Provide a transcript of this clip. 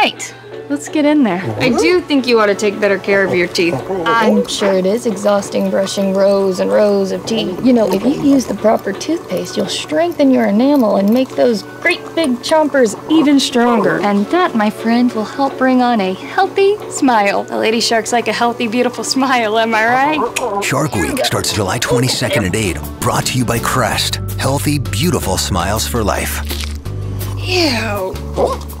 right, let's get in there. I do think you ought to take better care of your teeth. I'm sure it is exhausting brushing rows and rows of teeth. You know, if you use the proper toothpaste, you'll strengthen your enamel and make those great big chompers even stronger. And that, my friend, will help bring on a healthy smile. The lady sharks like a healthy, beautiful smile, am I right? Shark Week starts July 22nd at 8. Brought to you by Crest. Healthy, beautiful smiles for life. Ew.